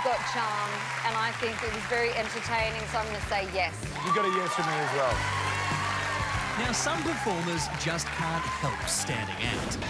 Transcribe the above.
got charm, and I think it was very entertaining, so I'm going to say yes. You got a yes from me as well. Now, some performers just can't help standing out.